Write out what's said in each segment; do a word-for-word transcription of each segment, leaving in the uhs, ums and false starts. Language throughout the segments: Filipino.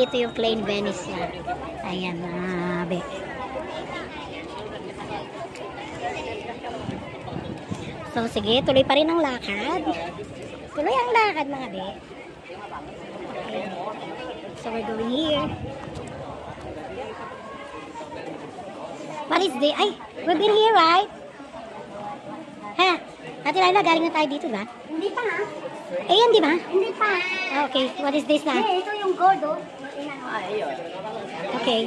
dito yung plain Venice niya. Ayan, uh, be. So, sige, tuloy pa rin ang lakad. Tuloy ang lakad, mga be. Okay. So, we're going here. What is this? Ay, we've been here, right? Ha? Ate Laila, galing na tayo dito, ba? Hindi pa, ha? Eh, yan, di ba? Hindi pa. Ah, okay, what is this na? Eh, ito yung gold, oh. Okay.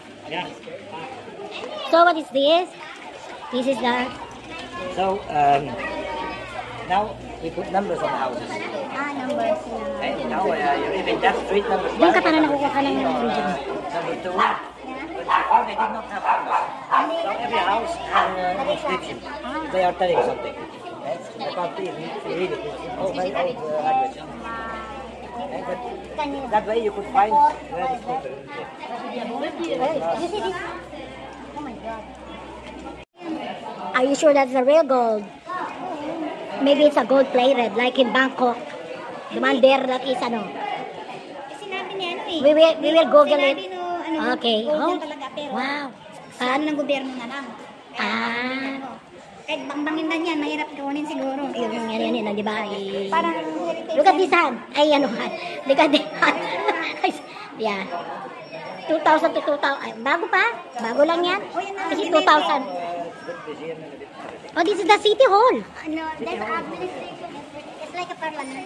So, what is this? This is the... So, um, now we put numbers on the houses. Ah, numbers. And now uh, you live in that street number Doon ka one. para nakukuha ka ng region. Number two. Before they did not have numbers. So every house has an inscription. They are telling something. Yes? I can't read read it. It's all very old uh, language. Okay, but that way you could find where the people is. You see this? Oh my God. Are you sure that's the real gold? Maybe it's a gold plated, like in Bangkok. The man there that is, ano. Sinabi niya, ano eh. We will, we will Google it. Sinabi no, ano, Okay. gold Oh. yan talaga, pero Wow. sa ano ng gobyerno na lang. Ah. Kahit bangbangin na yan, mahirap kunin siguro. Yun, yan, yan, yan, di ba? Ay, Parang look at this hand. Ay, ano, hand. Look at this hand. Yeah. two thousand to two thousand. Ay, bago pa? Bago lang yan? Kasi two thousand. Oh, this is the City Hall. Ano, there's administration. It's like a parliament.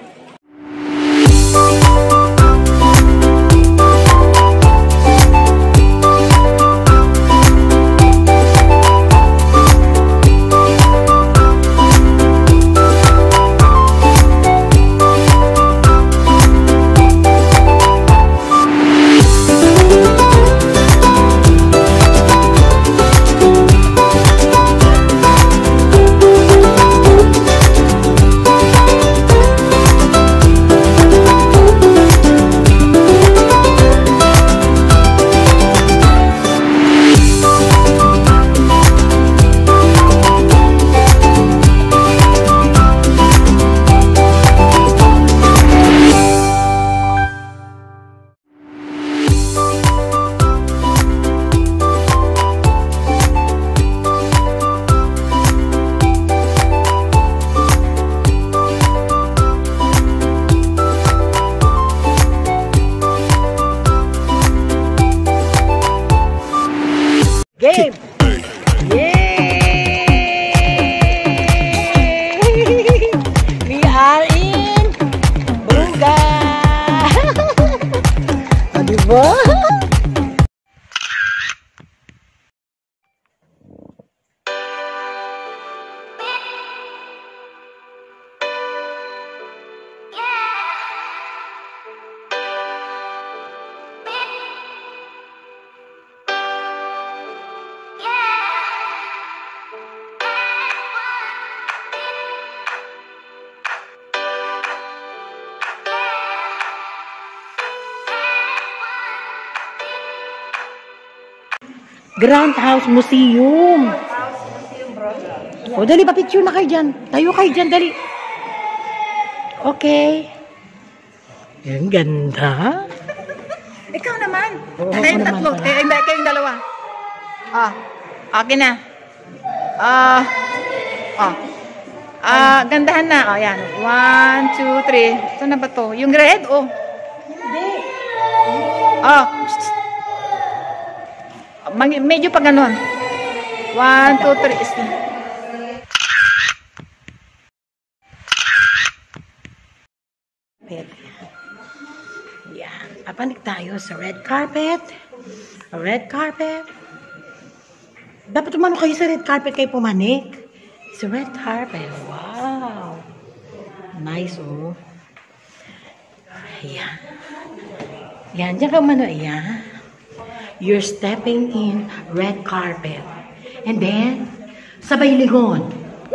Game! Yay! We are in Brugge! O, diba? Grand House Museum. O, dali, pa-picture na kayo dyan. Tayo kayo dyan, dali. Okay. Ang ganda. Ikaw naman. Oo, Kayong ako tatlo. naman pala. Eh, hindi, kayong dalawa. Ah, akin na. Ah, ah. Ah, gandahan na. Oh, yan. One, two, three. Ito na ba to? Yung red, oh. Hindi. Ah. Mag- medyo pa ganun. One, two, three. Yan. Papanik tayo sa red carpet. Red carpet. Dapat umano kayo sa red carpet kayo pumanik. Sa red carpet. Wow. Nice, oh. Yan. Yan. Diyan ka umano. Yan. You're stepping in red carpet. And then, sabay lingon.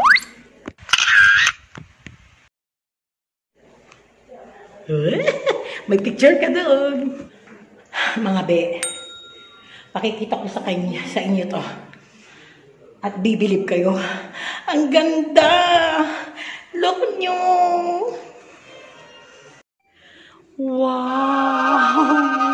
May picture ka doon. Mga be, pakikita ko sa kanya, sa inyo to. At bibilib kayo. Ang ganda! Look nyo! Wow!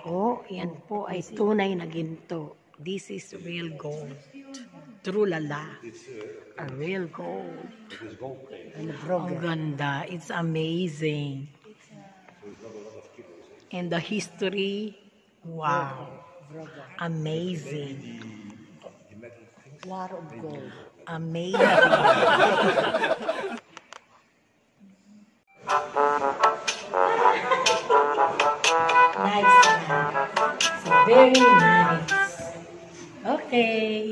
po, yan po ay tunay na ginto. This is real gold. True lala. A real gold. Ang ganda. It's amazing. And the history, wow. Amazing. Lot of gold. Amazing. Nice. So very nice. Okay.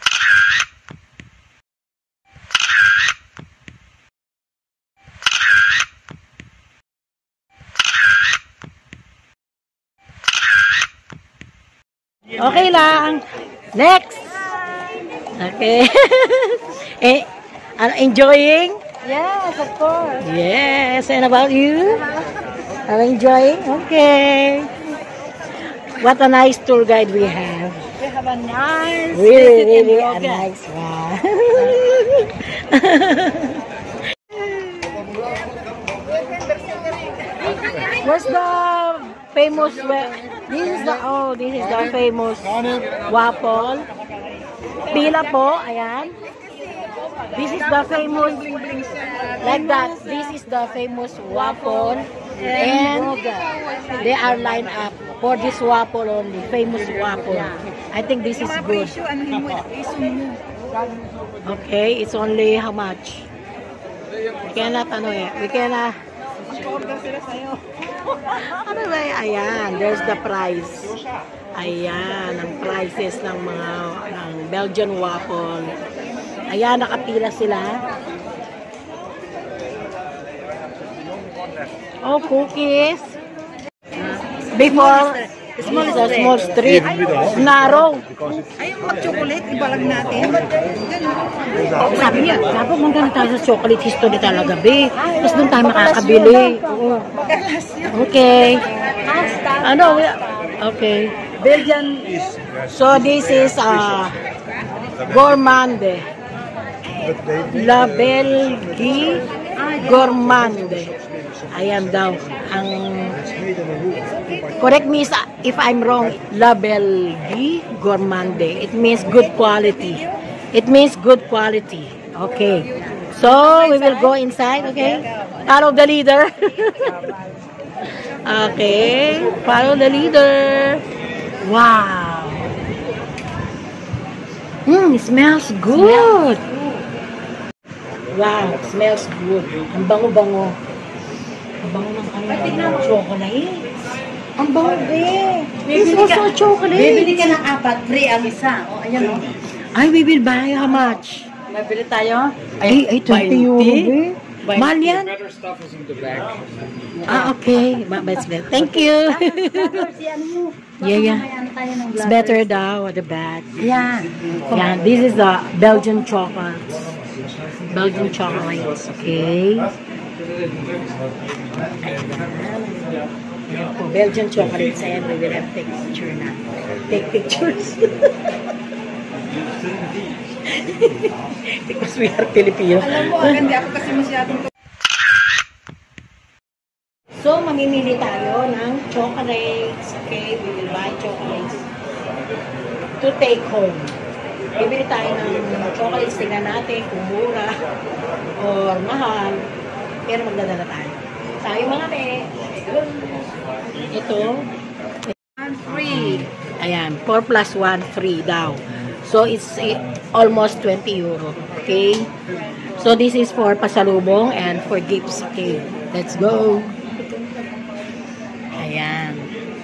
Okay lang. Next. Okay. eh, are enjoying? Yes, of course. Yes. And about you? Are enjoying? Okay. What a nice tour guide we have. We have a nice Really, visit in really a Brugge. nice one. Where's the famous? This is the oh, this is the famous waffle. Pila po, ayan. This is the famous, like that. This is the famous waffle, and they are lined up for this waffle only, famous waffle. I think this is good. Okay, it's only how much? We cannot, ano eh, we cannot. Ano ba eh? Ayan, there's the price. Ayan, ang prices ng mga ng Belgian waffle. Ayan, nakapila sila. Oh, cookies. Before, small, the small street. Narrow. Ayun, mag-chocolate, iba lang natin. Sabi niya, dapat magkano tayo sa chocolate history talaga, be. Tapos doon tayo makakabili. Oo. Okay. Ano? Okay. Belgian. So this is uh, gourmande. La Belgique gourmande. Ayan daw. Ang correct me if I'm wrong. La Belgique gourmande. It means good quality. It means good quality. Okay. So we will go inside. Okay. Follow the leader. Okay. Follow the leader. Wow. Hmm, it smells good. Wow, it smells good. Ang bango-bango. Ang bango ng ano, chocolate. Ang bango, be. This is also chocolate. Bibili ka ng apat, free ang isa. O, ayan o. Ay, we will buy how much? Mabili tayo. Ay, ay, twenty euro, be. Mahal yan. Ah, okay. But thank you. Yeah, yeah. It's better daw at the back. Yan. Yeah, this is the Belgian chocolates. Belgian chocolates, okay? Ayan po, Belgian chocolates, and we will have take picture na. Take pictures. Because we are Filipino. Alam mo, hindi ako kasi masyadong. So, mamimili tayo ng chocolates. Okay, we will buy chocolates to take home. Bibili tayo ng chocolates. Tingnan natin kung mura or mahal. Pero magdadala tayo. Tayo mga be. Ito. Free. Ayan, four plus one, free daw. So, it's eh, almost twenty euro. Okay? So, this is for pasalubong and for gifts. Okay, let's go. Ayan.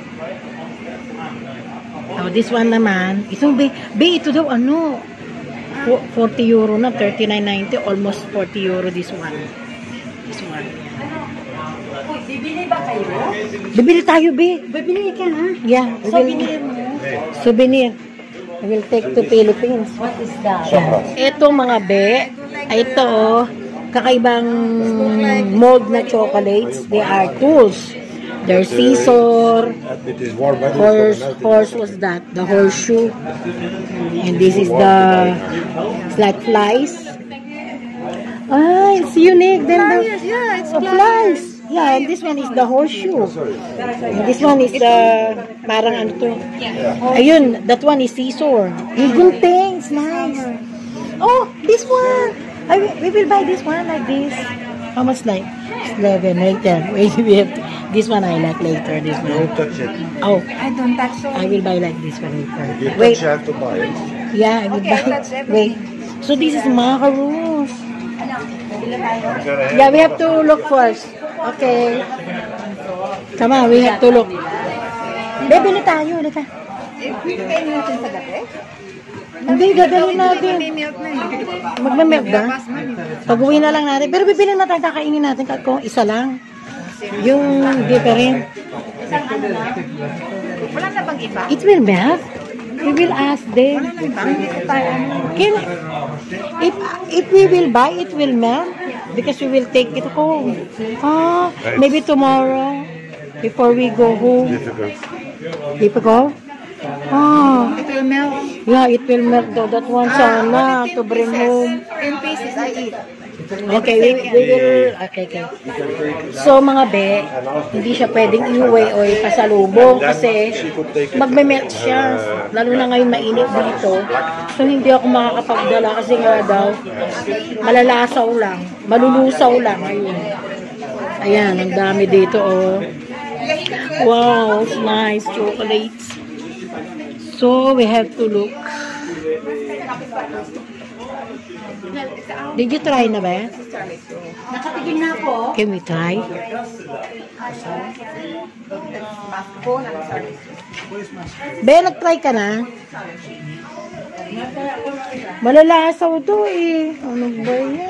Oh, this one naman. Ito, be, be, ito daw, ano, forty euro na, thirty-nine ninety, almost forty euro this one. This one. Uy, bibili ba kayo? Bibili tayo, be. Bibili ka, ha? Yeah. we will- Souvenir mo. Souvenir. I will take to Philippines. What is that? Ito mga be, ay ito oh, kakaibang mold na chocolates. They are tools. They're scissor, It is warm weather. horse, horse was that, the horseshoe. And this is the, it's like flies. Ah, it's unique. Then the, Yeah, it's the flies. Yeah, and this one is the horseshoe. And this one is the, parang ano to. Ayun, that one is seesaw. Yung gunting, it's nice. Oh, this one. I, we will buy this one like this. How much like? eleven, right there. Wait, we have, this one I like later, this one. Don't touch it. Oh, I don't touch so. I will buy like this one later. If you touch, Wait, you have to buy it. yeah, I will Okay, buy. that's everything. Wait, so this is macaroons. You gotta have Yeah, we have to look first. Okay. Come on, we have to look. Bibili tayo, lika. Eh, pwede natin sa gabi? Hindi, dadalhin natin. May milk na eh. Magmamilk ba? Labas man eh. Pag-uwi na lang natin. Pero bibili natin, kakainin natin kung isa lang. Yung different. Wala na bang iba? It will melt. We will ask them. Wala na iba? Hindi ko tayo ano. Can, if, if we will buy, it will melt. Because we will take it home. Ah, maybe tomorrow. Before we go home. difficult. Difficult? Ah, It will melt. yeah, it will melt though. That one sana to bring home. ten pieces I eat. Okay, we, we will, okay, okay. So mga be, hindi siya pwedeng iuwi o ipasalubong kasi magme-melt siya. Lalo na ngayon mainit dito. So hindi ako makakapagdala kasi nga daw, malalasaw lang, malulusaw lang. Ayun. Ayan, ang dami dito oh. Wow, it's nice chocolates. So we have to look. Did you try na ba? Nakatigil na ako. Can we try? Be, nag-try ka na? Malalasaw to eh. Ano ba yan?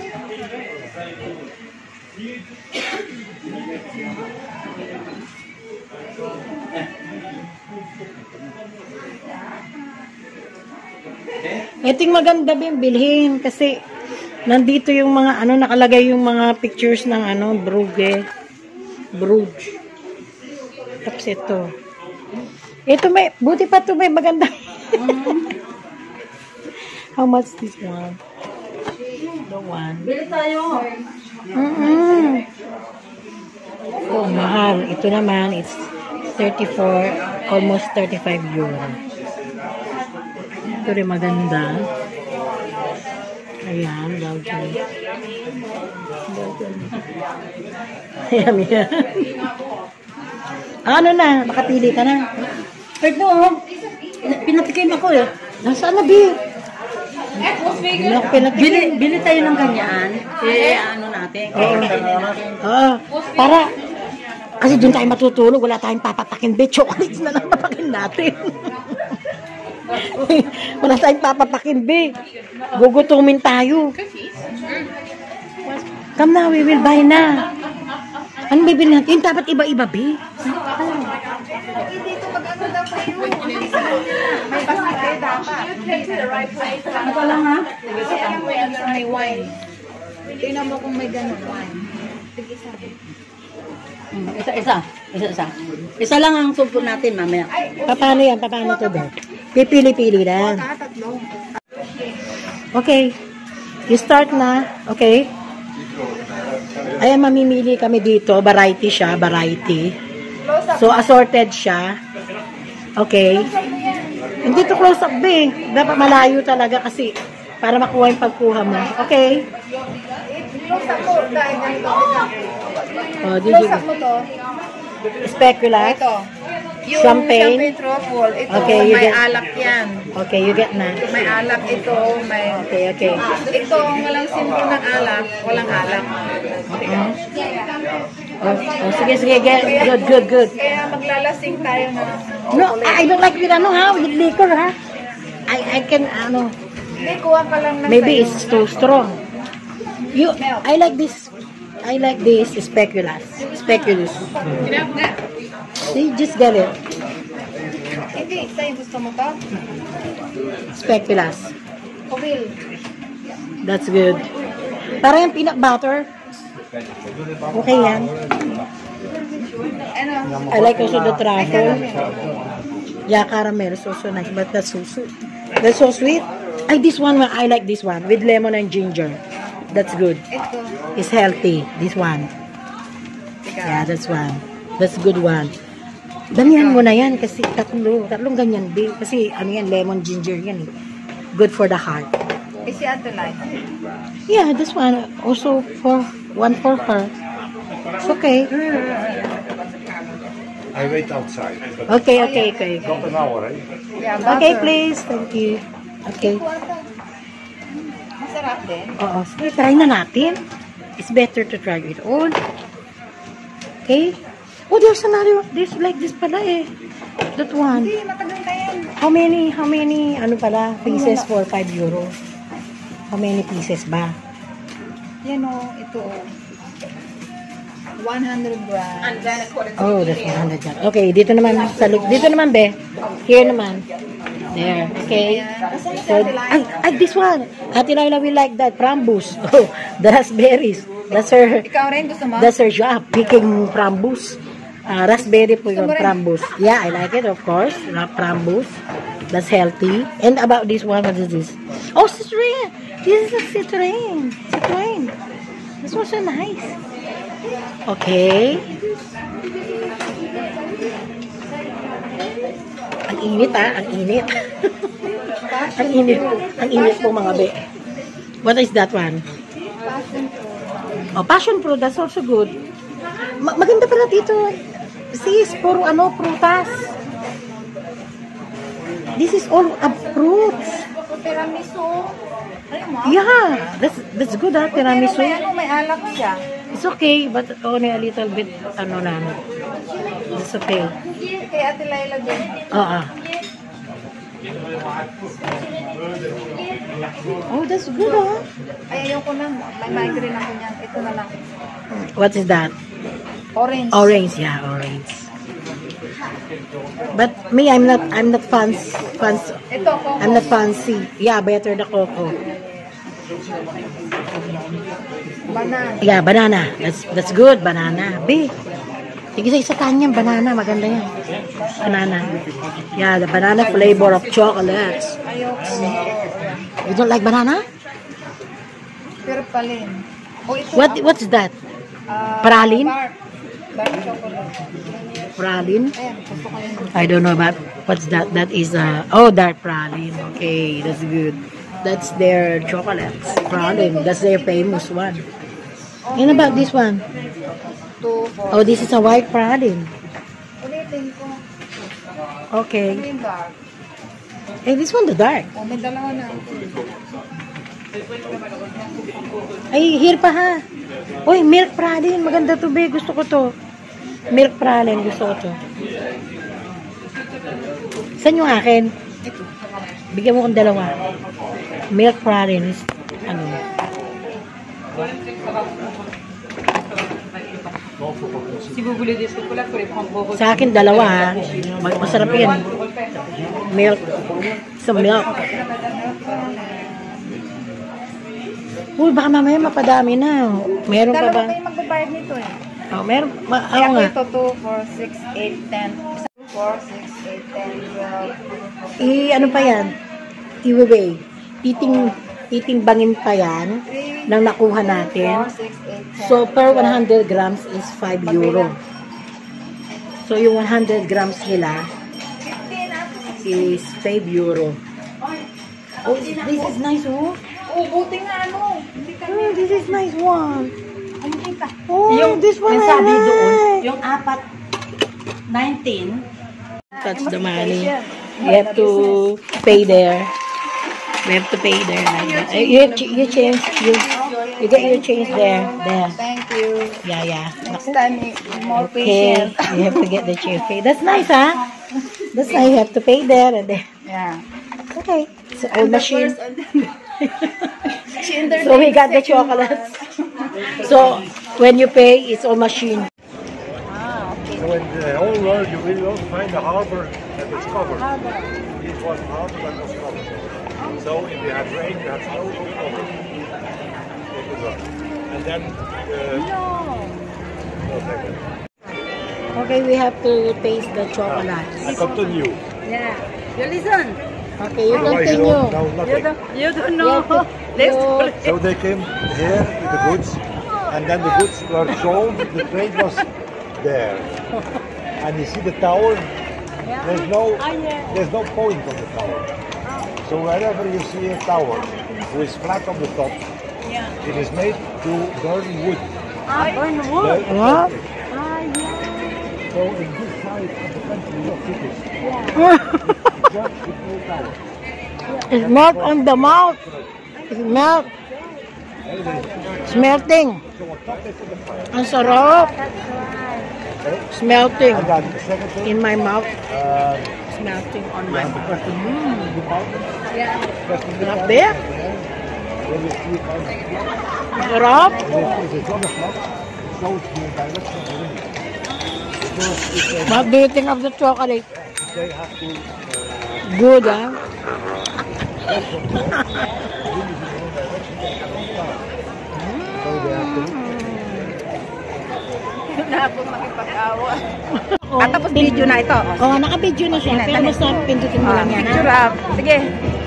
Ito yung maganda din bilhin kasi nandito yung mga ano nakalagay yung mga pictures ng ano Brugge Brugge. Tapos ito. Ito may buti pa to may maganda. How much this one? The one. Bili tayo. Mm -mm. Oh, mahal. Ito naman it's thirty-four, almost thirty-five euro. Ito rin maganda. Ayan, Belgian. Belgian. Ayan, yan. Ano na? Makapili ka na. Ito, oh. Pinatikim ako eh. Nasaan na, B? Hindi ako pinatikim. Bili, bili tayo ng ganyan. Eh, ano natin. Oo. Kainin natin. Oo. Para, kasi doon tayo matutulog, wala tayong papatakin, be. Chocolates na lang papakin natin. Wala tayong papapakin, be. Gugutumin tayo. Come na, we will buy na. Ano bibili natin? Yung dapat iba-iba, be. Dito mag-ano daw kayo. May basket dapat. Ito lang ha? May wine. Tingnan mo kung may ganun wine. Hmm, Isa, isa. Isa, isa. Isa lang ang supo natin mamaya. Paano yan? Paano to, be? Pipili-pili lang. Tatlo. Okay. You start na. Okay. Ayan, mamimili kami dito. Variety siya. Variety. So, assorted siya. Okay. Hindi to close up, be. Dapat malayo talaga kasi para makuha yung pagkuha mo. Okay. Close up mo dahil ganito. Oh, did Close you... up mo to. Specular. Ito. Yung Champagne. champagne truffle. Ito, Okay, you may get- alak yan. Okay, you get na. May alak ito. May... Okay, okay. Ito, walang simple ng alak. Walang alak. Oh, oh, sige, sige. Get, good, good, good. Kaya maglalasing tayo na. No, I don't like with ano ha, with liquor ha. I I can ano, Hindi, kuha ka lang ng maybe sa'yo. it's too strong. You, I like this. I like this speculas. Speculus. See, just get it. Hindi, sa'yo gusto mo to? Speculas. Okay. That's good. Para yung peanut butter. Okay yan. Ano? I like also the truffle. Yeah, caramel is also nice, but that's so sweet. That's so sweet. I this one, I like this one with lemon and ginger. That's good. Ito. It's healthy. This one. Yeah, that's one. That's good one. Damihan mo na yan kasi tatlo, tatlong ganyan, babe. Kasi ano yan, lemon ginger yan eh. Good for the heart. Is she at the line? Yeah, this one also for one for her. It's okay. I wait outside. Okay, okay, okay. okay. Not an hour, eh? Yeah, Okay, butter. please. Thank you. Okay. Masarap din. Oo, sige, try na natin. It's better to try it all. Okay? Oh, there's another, there's like this pala eh. That one. Hindi, matagal na yan. How many, how many, ano pala, pieces for five euro? How many pieces ba? Yan o, ito o. one hundred grams. Oh, that's one hundred grams. Okay, dito naman, sa, lig- dito naman, be. Here naman. There, okay. So, ay, ay, this one. Ate Laila will like that, frambus. Oh, the raspberries. That's her, Ikaw rin, gusto mo? that's her job, picking frambus. Uh, raspberry po yung frambus. Yeah, I like it, of course. Ra- Frambus. That's healthy. And about this one, what is this? Oh, citrine. This is a citrine. Citrine. This was so nice. Okay. Ang init ah, ang init. ang init. Ang init po mga be. What is that one? Oh, passion fruit. That's also good. Ma- maganda pala dito. Sis, puro ano, prutas. This is all uh, fruits. Tiramisu. Ano mo? Yeah, that's that's good ah, Pero tiramisu. may ano, may alak siya. It's okay, but only a little bit, ano na, it's okay. Kay Ate Laila din. Oo. Oh, that's good ah. Ay, ayoko na. May migraine ako niyan. Ito na lang. What is that? Orange. Orange, yeah, orange. But me, I'm not, I'm not fancy, fancy. Ito, coco. I'm not fancy. Yeah, better the coco. Banana. Yeah, banana. That's that's good, banana. B. Sige sa isa tanyang banana, maganda yan. Banana. Yeah, the banana flavor of chocolates. Ayoko. You don't like banana? Pero palin. O ito. What what's that? ah, Pralin? Dark. Dark chocolate. Pralin? Ayan, gusto ko yun. I don't know about what's that. That is uh oh, dark pralin. Okay, that's good. That's their chocolates. Pralin. That's their famous one. And about this one? Two, four. Oh, this is a white pralin. Ulitin ko. Okay. Ano yung dark? Hey, this one the dark. O, may dalawa na. Ay, here pa ha. Uy, milk pralin. Maganda to, be. Gusto ko to. Milk pralin. Gusto ko to. Saan yung akin? Bigyan mo kong dalawa. Milk pralin is, ano? Sa akin, dalawa ha. Mag- Masarap yan. Milk. Sa milk. Uy, baka mamaya mapadami na. Meron pa ba? Dalawa kayo magbabayad nito eh. Oh, meron. Ma Kaya ako ko nga. ito two, four, six, eight, ten. four, six, eight, ten, twelve. I, ano pa yan? Iweway. Titing, titimbangin pa yan nang nakuha natin. four, six, eight, ten. So, per one hundred grams is five euro. So, yung one hundred grams nila is five euro. Oh, this is nice, oh. Oh, buti nga ano. Hindi ka Oh, this is nice one. hindi ka. Oh, Yung, this one yung I sabi doon, like. yung apat, nineteen, Touch the money. You have to pay there. We have to pay there. Like that. Uh, You, you change. You, you get your change there. There. Thank you. Yeah, yeah. Next time, more Okay. patient. You have to get the change. Okay. That's nice, huh? That's nice. You have to pay there and there. Yeah. Okay. It's an old machine. She entered So we got the chocolates. So when you pay, it's all machine. So in the whole world, you will not find a harbor that is covered. This was harbor that was covered. So if you have rain, you have snow, you cover. And then, uh, no, second. Okay, we have to taste the chocolates. I continue. yeah. You listen. Okay, you Otherwise you continue. don't know You nothing. don't, you don't You know. have to- Let's you- So they came here with the goods, and then the goods were sold. The trade was there, and you see the tower, there's no, there's no point on the tower. So wherever you see a tower who is flat on the top, it is made to burn wood. Ah, burn wood. The- What? Ah, yeah. So in this side of the country, look, it is just a small tower. It's melt on the mouth. It's melt. It's melting. So on top is the fire. Ang sarap. Okay? It's melting And then the second thing, in my mouth. uh, It's melting on you my have the mouth. custom department. Custom Up department. there. Where you see it on the Ang sarap. This is a drum clock. It shows the direction of the wind. Because if they, What do you think of the chocolate? they have to uh, Good, ah. rest on the wind is in the wrong direction, they cannot start. So they have to Oh, At tapos video na ito. oh, naka-video na siya. Pero basta pindutin mo Ah, lang yan, ha? picture up. Sige.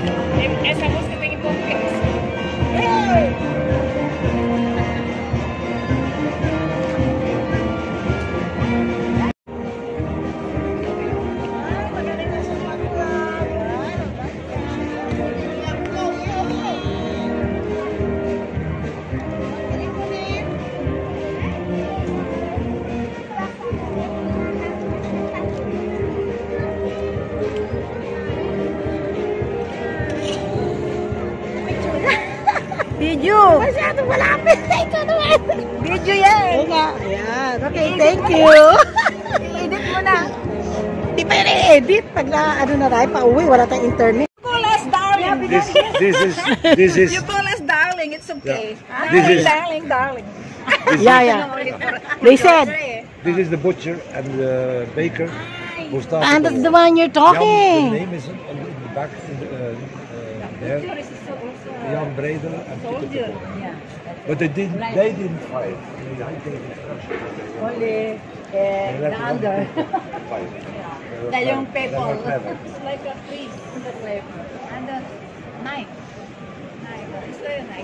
Video. Masyadong malapit. Ikaw naman. Video yan. Oo nga. Ayan. Okay, thank you. I-edit mo na. Di pa yun i-edit. Pag na, ano na tayo, pa-uwi, wala tayong internet. You call us darling. This, this is, this is, You call us darling. It's okay. Yeah. This is- Darling, darling. Yeah, yeah. They said, this is the butcher and the baker who started. and that's the the one you're Jan, the talking. name is on the, in the back in the, uh, uh, there. Jan Bredel and Peter de Boer. But they didn't, they didn't fight. They gave instructions. Only They left the it under. up to fight. They were The young clever. They people. were clever. It's like a priest in the flavor. And the knife. Knife. It's like a knife.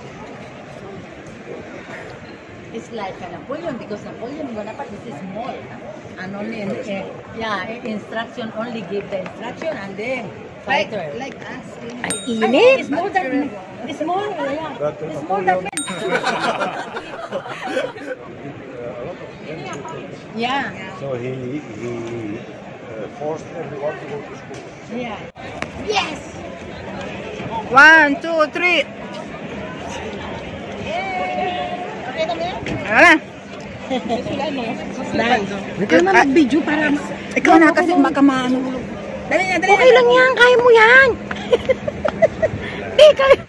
It's like a Napoleon because Napoleon Bonaparte is small. And only, uh, yeah, instruction only give the instruction and then Like, fighter. like us. Init. It's more than, it's more, yeah. But It's more than Napoleon, men. uh, a lot of French people. Yeah, So he, he uh, forced everyone to go to school. yeah. One, two, three. Ano na? Nice. Ikaw na mag-video para... Ikaw na kasi makamaano. Dali na, dali Okay na. lang yan. Kaya mo yan. Di, kaya...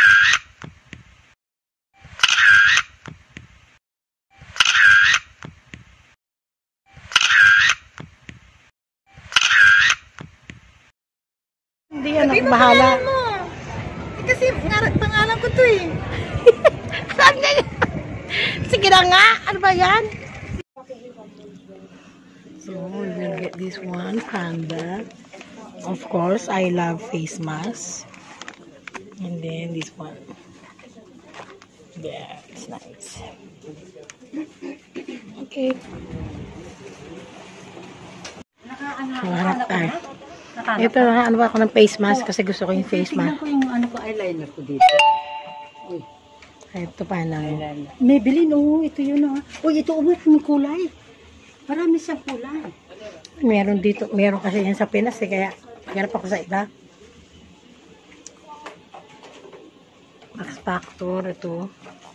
Hindi yan ako bahala. mo. Eh, kasi ngar- pangalan ko to eh. Saan yan? Sige na nga. Ano ba yan? So, we will get this one, panda. Of course, I love face mask. And then this one. Yeah, it's nice. Okay. Maharap tayo. Ito na, ano ba ako ng face mask kasi gusto ko yung face Tingnan mask. ko yung ano ko, eyeliner ko dito. Ito pa na. May bilhin, oh. Ito yun, oh. Uy, ito, ulit yung kulay. Marami siyang kulay. Meron dito, meron kasi yan sa Pinas eh, kaya maghanap ako sa iba. Max Factor, ito.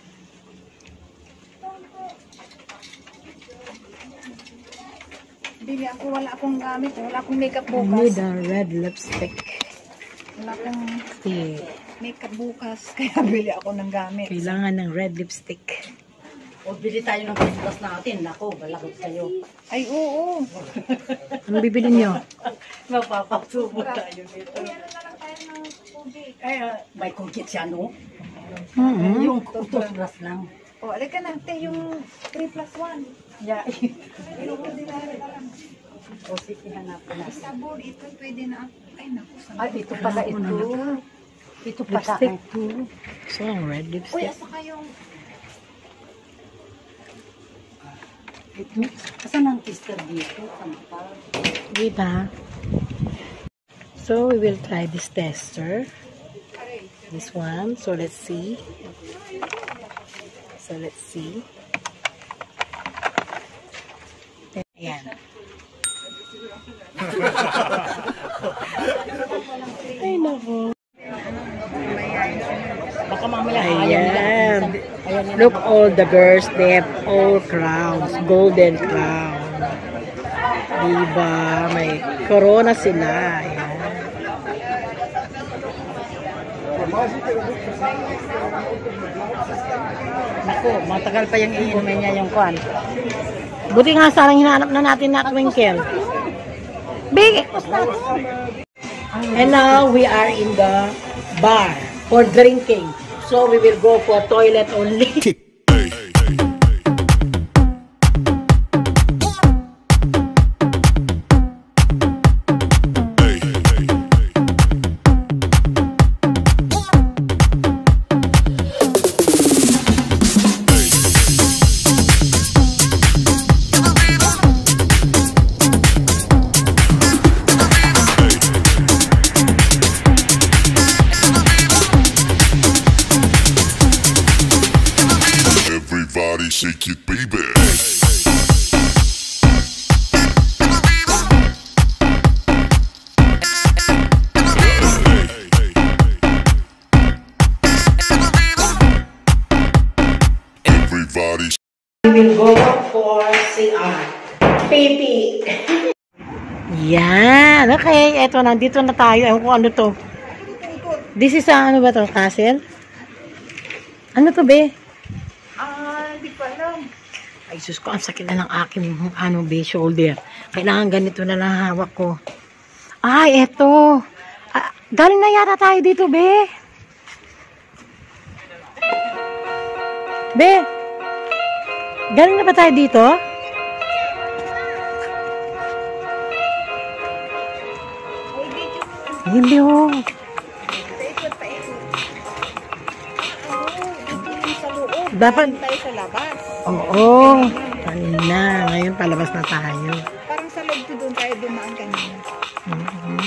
Bili ako, wala akong gamit. Wala akong makeup I need bukas. a red lipstick. Wala akong See, makeup bukas. Kaya bili ako ng gamit. kailangan ng red lipstick. O, bili tayo ng Christmas natin. Nako, balakot kayo. Ay, oo. Ano bibili nyo? Mapapasubo tayo dito. Ay, ah, may kungkit siya, no? Mm-hmm. Yung toothbrush lang. O, alika na. Te, yung three plus one. Yeah. O, sige, hanapin na. Sabon, ito pwede na. Ay, naku. Sabon. Ay, ito pala ito. Ito pala. Lipstick too. So, red Uy, lipstick. asa kayong... Asan ang tester dito? Wait ha. So we will try this tester. This one. So let's see. So let's see. Ayan. Ay, nako. Baka mamaya Ayan. Look, all the girls, they have all crowns. Golden crown. Diba? May corona sila. Ayan. Naku, matagal pa yung iinumin niya yung kwan. Buti nga sarang hinahanap na natin na twinkle. Big! And now we are in the bar for drinking. So we will go for toilet only. Everybody shake it, baby. Everybody. We will go for C R. P P. Yan. Okay. Eto, nandito na tayo. Ewan ko ano to. This is a, ano ba to? Castle? Ano to, be? Ah, hindi ko alam. Ay, sus ko, ang sakit na ng aking ano, be, shoulder. Kailangan ganito na lang hawak ko. Ay, eto. Ah, galing na yata tayo dito, be. Be. Galing na ba tayo dito? Hindi, oh. Dapat tayo sa labas. oo. Kanina. Ngayon palabas na tayo. Parang sa loob ko doon tayo dumaan kanina. Mm-hmm.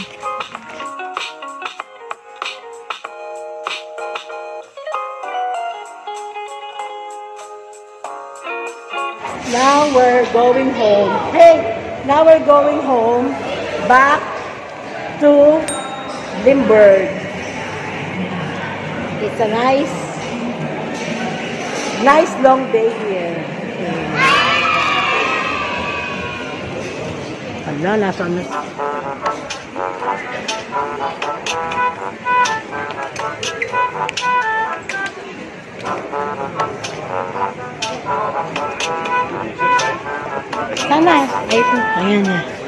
Now we're going home. Hey! Now we're going home. Back to Limburg. It's a nice Nice long day here. Ala, nasa ano? Sana. Ay, ayan na.